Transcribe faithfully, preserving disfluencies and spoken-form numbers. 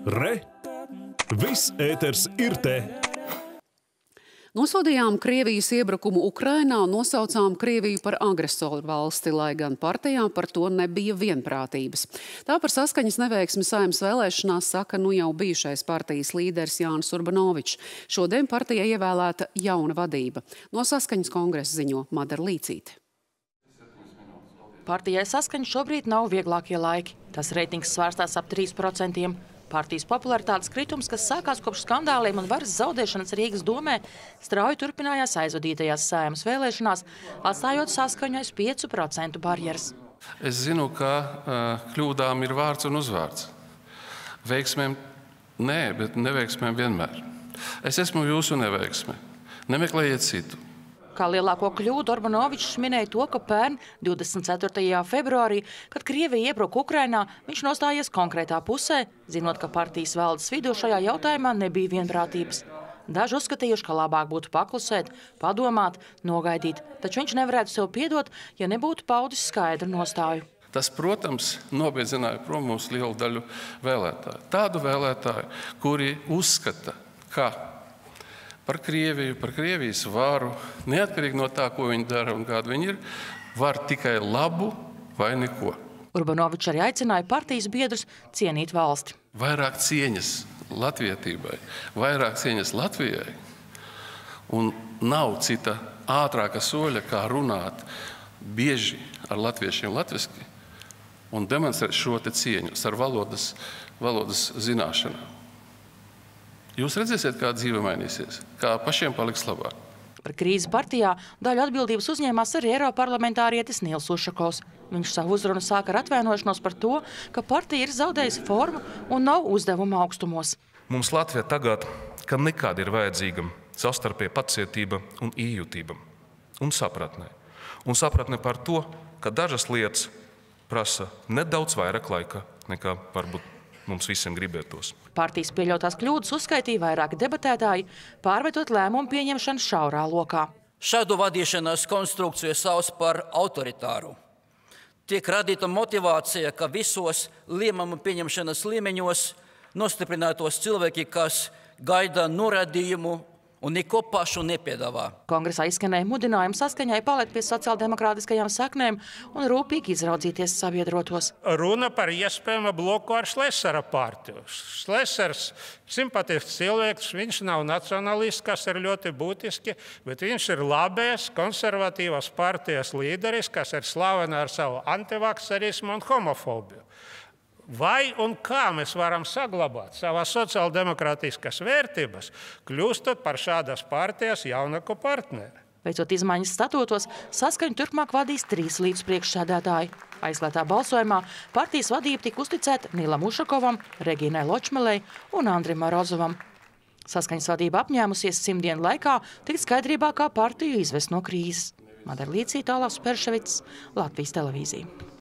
Re! Viss ēters ir te! Nosodījām Krievijas iebrukumu Ukrainā un nosaucām Krieviju par agresoru valsti, lai gan partijā par to nebija vienprātības. Tā par saskaņas neveiksmi Saeimas vēlēšanās saka nu jau bijušais partijas līderis Jānis Urbanovičs. Šodien partija ievēlēta jauna vadība. No Saskaņas kongresa ziņo Madara Līcīte. Partijai Saskaņa šobrīd nav vieglākie laiki. Tas reitings svārstās ap trīs procentiem. Partijas popularitātes kritums, kas sākās kopš skandāliem un varas zaudēšanas Rīgas domē, strauji turpinājās aizvadītajās Saeimas vēlēšanās, atstājot Saskaņu aiz piecu procentu barjeras. Es zinu, ka uh, kļūdām ir vārds un uzvārds. Veiksmēm nē, bet neveiksmēm vienmēr. Es esmu jūsu neveiksme. Nemeklējiet citu. Kā lielāko kļūdu Urbanovičs minēja to, ka pērn divdesmit ceturtajā februārī, kad Krievija iebruka Ukrainā, viņš nostājies konkrētā pusē, zinot, ka partijas valdes vidū šajā jautājumā nebija vienprātības. Daži uzskatījuši, ka labāk būtu paklusēt, padomāt, nogaidīt, taču viņš nevarētu sev piedot, ja nebūtu paudis skaidru nostāju. Tas, protams, nobiedzināja prom mums lielu daļu vēlētāju. Tādu vēlētāju, kuri uzskata, ka par Krieviju, par Krievijas varu, neatkarīgi no tā, ko viņi dara un kāda viņi ir, var tikai labu vai neko. Urbanovičs arī aicināja partijas biedrus cienīt valsti. Vairāk cieņas latvietībai, vairāk cieņas Latvijai, un nav cita ātrāka soļa, kā runāt bieži ar latviešiem latviski un demonstrēt šo te cieņu ar valodas, valodas zināšanām. Jūs redzēsiet, kā dzīve mainīsies, kā pašiem paliks labāk. Par krīzi partijā daļu atbildības uzņēmās arī eiroparlamentārietis Nils Ušakovs. Viņš savu uzrunu sāka ar atvainošanos par to, ka partija ir zaudējusi formu un nav uzdevuma augstumos. Mums Latvijā tagad, ka nekāda ir vajadzīga savstarpēja pacietība un ījūtība un sapratne. Un sapratne par to, ka dažas lietas prasa nedaudz vairāk laika nekā varbūt mums visiem gribētos. Partijas pieļautās kļūdas uzskaitīja vairāki debatētāji, pārmetot lēmumu pieņemšanu šaurā lokā. Šādu vadīšanas konstrukciju sauc par autoritāru. Tiek radīta motivācija, ka visos lēmumu pieņemšanas līmeņos nostiprinātos cilvēki, kas gaida norādījumu un neko pašu nepiedāvā. Kongresā izskanēja mudinājums Saskaņai palikt pie sociāldemokrātiskajām saknēm un rūpīgi izraudzīties sabiedrotos. Runa par iespējamu bloku ar Šlesera partiju. Šlesers simpatisks cilvēks, viņš nav nacionalists, kas ir ļoti būtiski, bet viņš ir labējs, konservatīvas partijas līderis, kas ir slavena ar savu antivakserismu un homofobiju. Vai un kā mēs varam saglabāt savas sociāldemokrātiskas vērtības, kļūstot par šādas partijas jaunāko partneri? Veicot izmaiņas statūtos, Saskaņu turpmāk vadīs trīs līdzpriekšsēdētāji. Aizklātā balsojumā partijas vadība tika uzticēta Nilam Ušakovam, Regīnai Ločmelei un Andrim Marozovam. Saskaņas vadība apņēmusies simtdienu laikā tikt skaidrībā, kā partiju izvest no krīzes. Madara Līcīte, Olavs Perševics, Latvijas televīzija.